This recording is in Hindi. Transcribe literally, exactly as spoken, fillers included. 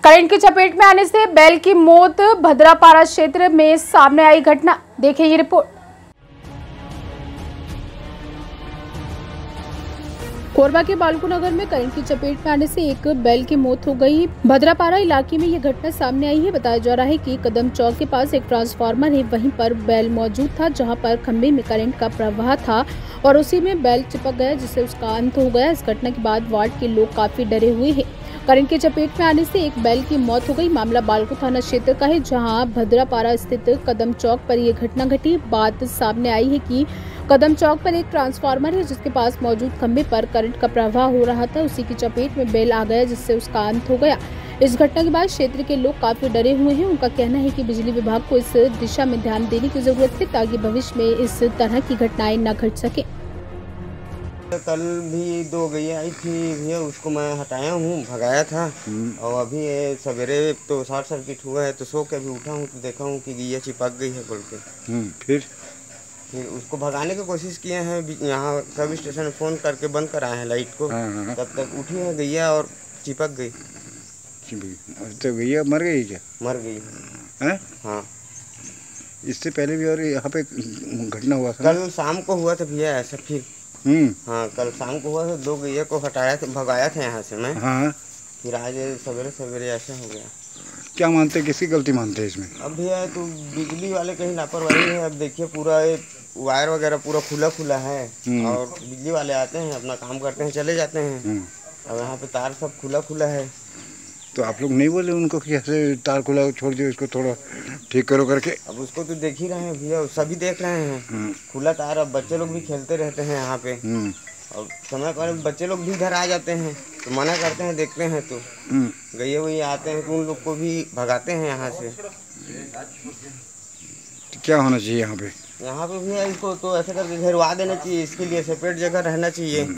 करंट की चपेट में आने से बैल की मौत। भद्रापारा क्षेत्र में सामने आई घटना, देखिए ये रिपोर्ट। कोरबा के बालकू नगर में करंट की चपेट में आने से एक बैल की मौत हो गई। भद्रापारा इलाके में ये घटना सामने आई है। बताया जा रहा है कि कदम चौक के पास एक ट्रांसफार्मर है, वहीं पर बैल मौजूद था, जहां पर खंभे में करंट का प्रवाह था और उसी में बैल चिपक गया, जिससे उसका अंत हो गया। इस घटना के बाद वार्ड के लोग काफी डरे हुए हैं। करंट की चपेट में आने से एक बैल की मौत हो गई। मामला बालकू थाना क्षेत्र का है, जहां भद्रापारा स्थित कदम चौक पर यह घटना घटी। बात सामने आई है कि कदम चौक पर एक ट्रांसफार्मर है, जिसके पास मौजूद खंभे पर करंट का प्रवाह हो रहा था। उसी की चपेट में बैल आ गया, जिससे उसका अंत हो गया। इस घटना के बाद क्षेत्र के लोग काफी डरे हुए हैं। उनका कहना है कि बिजली विभाग को इस दिशा में ध्यान देने की जरूरत है, ताकि भविष्य में इस तरह की घटनाएं न घट सके। कल भी दो गैया आई थी भैया, उसको मैं हटाया हूँ, भगाया था। और अभी सवेरे तो शॉर्ट सर्किट हुआ है, तो सो के अभी उठा हूँ तो देखा हूँ कि गैया चिपक गई है बोल के। फिर फिर उसको भगाने की कोशिश किए हैं, यहाँ सब स्टेशन में फ़ोन करके बंद कराए हैं लाइट को। हाँ, हाँ। तब तक उठी है गैया और चिपक गई। तो गैया मर गई क्या? मर गई है? हाँ। इससे पहले भी और यहाँ पे घटना हुआ था? कल शाम को हुआ था भैया ऐसा। फिर हाँ, कल शाम को हुआ था, दो गैया को हटाया था, भगाया था यहाँ से मैं। हाँ। फिर आज सवेरे सवेरे ऐसा हो गया। क्या मानते हैं, किसकी गलती मानते हैं इसमें? अब भैया तो बिजली वाले कहीं लापरवाही है। अब देखिए पूरा वायर वगैरह पूरा खुला खुला है और बिजली वाले आते हैं, अपना काम करते हैं, चले जाते हैं। अब यहाँ पे तार सब खुला खुला है। तो आप लोग नहीं बोले उनको कि ऐसे तार खुला छोड़ दियो, इसको थोड़ा ठीक करो करके? अब उसको तो देख ही रहे हैं भैया, सभी देख रहे हैं खुला तार। अब बच्चे लोग भी खेलते रहते हैं यहाँ पे, और समय पर बच्चे लोग भी इधर आ जाते हैं तो मना करते हैं, देखते हैं तो गैया वैया आते हैं तो उन लोग को भी भगाते हैं यहाँ से। तो क्या होना चाहिए यहाँ पे? यहाँ पे भैया इसको तो ऐसे करके घेरवा देना चाहिए, इसके लिए सेपरेट जगह रहना चाहिए।